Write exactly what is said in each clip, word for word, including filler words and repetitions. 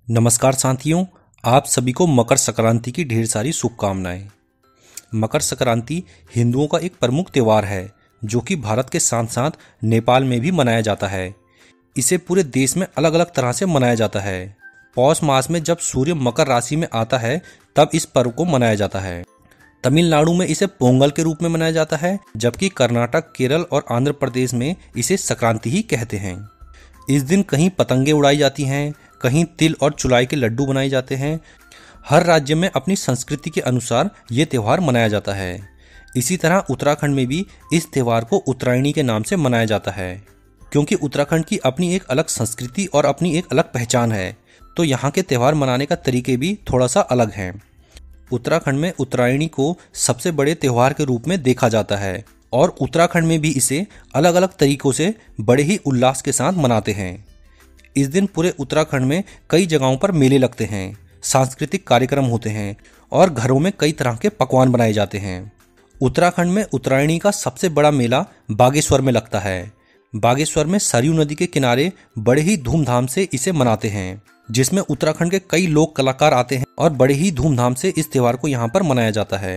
नमस्कार साथियों, आप सभी को मकर संक्रांति की ढेर सारी शुभकामनाएं। मकर संक्रांति हिंदुओं का एक प्रमुख त्यौहार है जो कि भारत के साथ साथ नेपाल में भी मनाया जाता है। इसे पूरे देश में अलग अलग तरह से मनाया जाता है। पौष मास में जब सूर्य मकर राशि में आता है तब इस पर्व को मनाया जाता है। तमिलनाडु में इसे पोंगल के रूप में मनाया जाता है, जबकि कर्नाटक, केरल और आंध्र प्रदेश में इसे संक्रांति ही कहते हैं। इस दिन कहीं पतंगे उड़ाई जाती हैं, कहीं तिल और चुलाई के लड्डू बनाए जाते हैं। हर राज्य में अपनी संस्कृति के अनुसार ये त्यौहार मनाया जाता है। इसी तरह उत्तराखंड में भी इस त्यौहार को उत्तरायणी के नाम से मनाया जाता है, क्योंकि उत्तराखंड की अपनी एक अलग संस्कृति और अपनी एक अलग पहचान है, तो यहाँ के त्यौहार मनाने का तरीके भी थोड़ा सा अलग हैं। उत्तराखंड में उत्तरायणी को सबसे बड़े त्यौहार के रूप में देखा जाता है और उत्तराखंड में भी इसे अलग अलग तरीकों से बड़े ही उल्लास के साथ मनाते हैं। इस दिन पूरे उत्तराखंड में कई जगहों पर मेले लगते हैं, सांस्कृतिक कार्यक्रम होते हैं और घरों में कई तरह के पकवान बनाए जाते हैं। उत्तराखंड में उत्तरायणी का सबसे बड़ा मेला बागेश्वर में लगता है। बागेश्वर में सरयू नदी के किनारे बड़े ही धूमधाम से इसे मनाते हैं, जिसमें उत्तराखंड के कई लोक कलाकार आते हैं और बड़े ही धूमधाम से इस त्यौहार को यहाँ पर मनाया जाता है।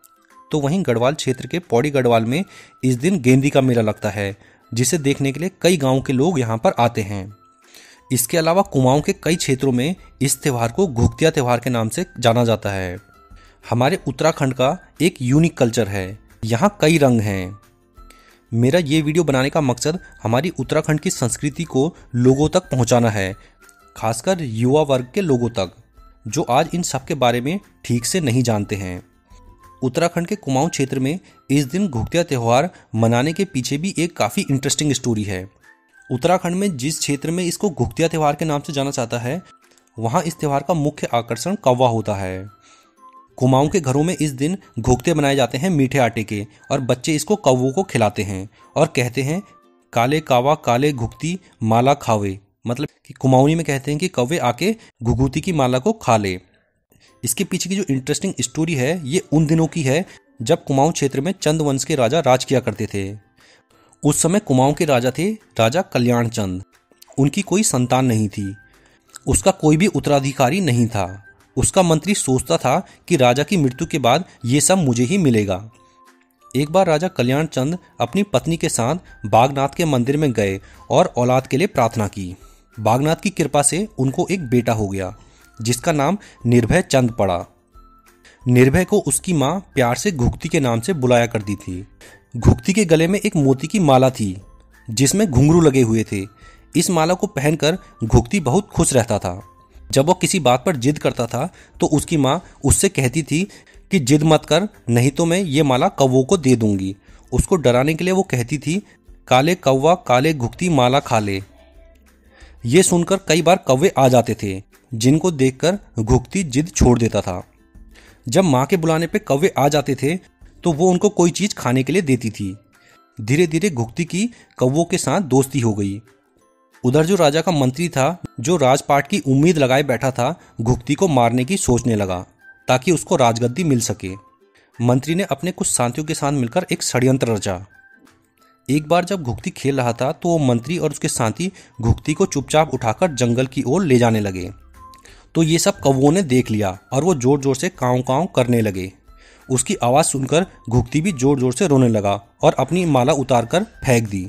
तो वहीं गढ़वाल क्षेत्र के पौड़ी गढ़वाल में इस दिन गेंदी का मेला लगता है, जिसे देखने के लिए कई गाँव के लोग यहाँ पर आते हैं। इसके अलावा कुमाऊं के कई क्षेत्रों में इस त्यौहार को घुघतिया त्यौहार के नाम से जाना जाता है। हमारे उत्तराखंड का एक यूनिक कल्चर है, यहाँ कई रंग हैं। मेरा ये वीडियो बनाने का मकसद हमारी उत्तराखंड की संस्कृति को लोगों तक पहुँचाना है, खासकर युवा वर्ग के लोगों तक, जो आज इन सब के बारे में ठीक से नहीं जानते हैं। उत्तराखंड के कुमाऊं क्षेत्र में इस दिन घुघतिया त्यौहार मनाने के पीछे भी एक काफ़ी इंटरेस्टिंग स्टोरी है। उत्तराखंड में जिस क्षेत्र में इसको घुघतिया त्यौहार के नाम से जाना जाता है, वहाँ इस त्यौहार का मुख्य आकर्षण कौवा होता है। कुमाऊं के घरों में इस दिन घुघते बनाए जाते हैं मीठे आटे के, और बच्चे इसको कौवों को खिलाते हैं और कहते हैं काले कावा काले घुघती माला खावे, मतलब कि कुमाऊनी में कहते हैं कि कौवे आके घुघुती की माला को खा ले। इसके पीछे की जो इंटरेस्टिंग स्टोरी है ये उन दिनों की है जब कुमाऊं क्षेत्र में चंद वंश के राजा राज किया करते थे। उस समय कुमाऊं के राजा थे राजा कल्याण चंद। उनकी कोई संतान नहीं थी, उसका कोई भी उत्तराधिकारी नहीं था। उसका मंत्री सोचता था कि राजा की मृत्यु के बाद ये सब मुझे ही मिलेगा। एक बार राजा कल्याण चंद अपनी पत्नी के साथ बागनाथ के मंदिर में गए और औलाद के लिए प्रार्थना की। बागनाथ की कृपा से उनको एक बेटा हो गया, जिसका नाम निर्भय चंद पड़ा। निर्भय को उसकी माँ प्यार से घुघती के नाम से बुलाया करती थी। घुघती के गले में एक मोती की माला थी, जिसमें घुंघरू लगे हुए थे। इस माला को पहनकर घुघती बहुत खुश रहता था। जब वो किसी बात पर जिद करता था तो उसकी माँ उससे कहती थी कि जिद मत कर, नहीं तो मैं ये माला कौवों को दे दूंगी। उसको डराने के लिए वो कहती थी काले कौवा काले घुघती माला खा ले। ये सुनकर कई बार कौवे आ जाते थे, जिनको देखकर घुघती जिद छोड़ देता था। जब माँ के बुलाने पे कौवे आ जाते थे तो वो उनको कोई चीज़ खाने के लिए देती थी। धीरे धीरे घुघती की कौवों के साथ दोस्ती हो गई। उधर जो राजा का मंत्री था, जो राजपाट की उम्मीद लगाए बैठा था, घुघती को मारने की सोचने लगा ताकि उसको राजगद्दी मिल सके। मंत्री ने अपने कुछ साथियों के साथ मिलकर एक षड्यंत्र रचा। एक बार जब घुघती खेल रहा था तो वो मंत्री और उसके साथी घुघती को चुपचाप उठाकर जंगल की ओर ले जाने लगे। तो ये सब कौवों ने देख लिया और वो जोर जोर से काँव काँव करने लगे। उसकी आवाज़ सुनकर घुघती भी जोर जोर से रोने लगा और अपनी माला उतारकर फेंक दी।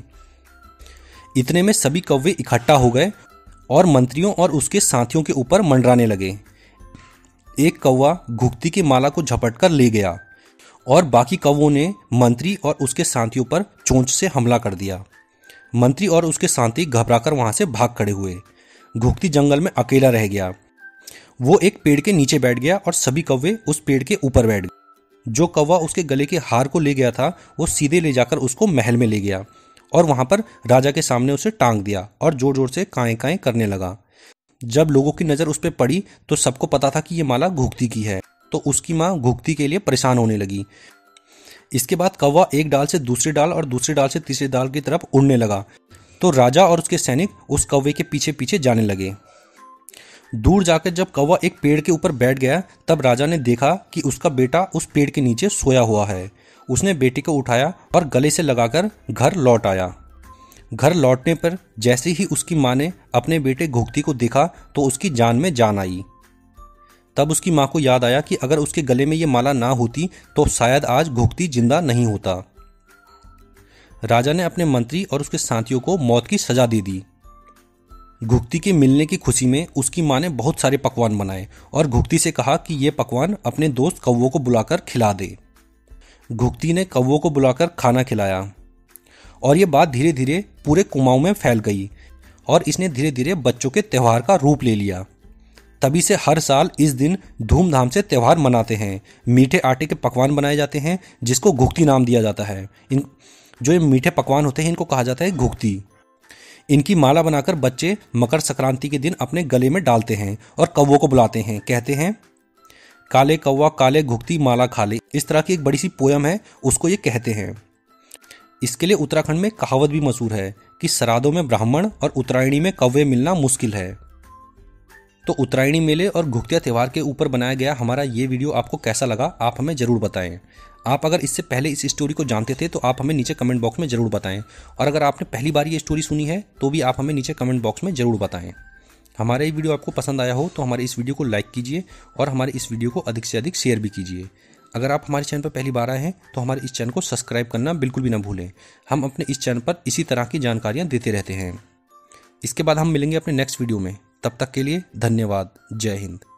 इतने में सभी कौवे इकट्ठा हो गए और मंत्रियों और उसके साथियों के ऊपर मंडराने लगे। एक कौवा घुघती की माला को झपटकर ले गया और बाकी कौवों ने मंत्री और उसके साथियों पर चोंच से हमला कर दिया। मंत्री और उसके साथी घबराकर वहां से भाग खड़े हुए। घुघती जंगल में अकेला रह गया। वो एक पेड़ के नीचे बैठ गया और सभी कौवे उस पेड़ के ऊपर बैठ गए। जो कौवा उसके गले के हार को ले गया था, वो सीधे ले जाकर उसको महल में ले गया और वहां पर राजा के सामने उसे टांग दिया और जोर जोर से काएं काएं करने लगा। जब लोगों की नज़र उस पर पड़ी तो सबको पता था कि ये माला घुघती की है, तो उसकी माँ घुघती के लिए परेशान होने लगी। इसके बाद कौवा एक डाल से दूसरे डाल और दूसरे डाल से तीसरे डाल की तरफ उड़ने लगा, तो राजा और उसके सैनिक उस कौवे के पीछे पीछे जाने लगे। दूर जाकर जब कौवा एक पेड़ के ऊपर बैठ गया, तब राजा ने देखा कि उसका बेटा उस पेड़ के नीचे सोया हुआ है। उसने बेटे को उठाया और गले से लगाकर घर लौट आया। घर लौटने पर जैसे ही उसकी माँ ने अपने बेटे घुघती को देखा तो उसकी जान में जान आई। तब उसकी माँ को याद आया कि अगर उसके गले में ये माला ना होती तो शायद आज घुघती जिंदा नहीं होता। राजा ने अपने मंत्री और उसके साथियों को मौत की सजा दे दी। घुघती के मिलने की खुशी में उसकी माँ ने बहुत सारे पकवान बनाए और घुघती से कहा कि ये पकवान अपने दोस्त कौवों को बुलाकर खिला दे। घुघती ने कौवों को बुलाकर खाना खिलाया और ये बात धीरे धीरे पूरे कुमाऊं में फैल गई और इसने धीरे धीरे बच्चों के त्यौहार का रूप ले लिया। तभी से हर साल इस दिन धूमधाम से त्यौहार मनाते हैं। मीठे आटे के पकवान बनाए जाते हैं जिसको घुघती नाम दिया जाता है। इन जो ये मीठे पकवान होते हैं इनको कहा जाता है घुघती। इनकी माला बनाकर बच्चे मकर संक्रांति के दिन अपने गले में डालते हैं और कौवों को बुलाते हैं। कहते हैं, काले कौवा काले घुघती माला खा ले। इस तरह की एक बड़ी सी पोयम है, उसको ये कहते हैं। इसके लिए उत्तराखंड में कहावत भी मशहूर है कि श्राद्धों में ब्राह्मण और उत्तरायणी में कौवे मिलना मुश्किल है। तो उत्तरायणी मेले और घुघतिया त्यौहार के ऊपर बनाया गया हमारा ये वीडियो आपको कैसा लगा, आप हमें ज़रूर बताएं। आप अगर इससे पहले इस स्टोरी को जानते थे तो आप हमें नीचे कमेंट बॉक्स में ज़रूर बताएं, और अगर आपने पहली बार ये स्टोरी सुनी है तो भी आप हमें नीचे कमेंट बॉक्स में ज़रूर बताएं। हमारा ये वीडियो आपको पसंद आया हो तो हमारे इस वीडियो को लाइक कीजिए और हमारे इस वीडियो को अधिक से अधिक शेयर भी कीजिए। अगर आप हमारे चैनल पर पहली बार आए हैं तो हमारे इस चैनल को सब्सक्राइब करना बिल्कुल भी ना भूलें। हम अपने इस चैनल पर इसी तरह की जानकारियाँ देते रहते हैं। इसके बाद हम मिलेंगे अपने नेक्स्ट वीडियो में। तब तक के लिए धन्यवाद। जय हिंद।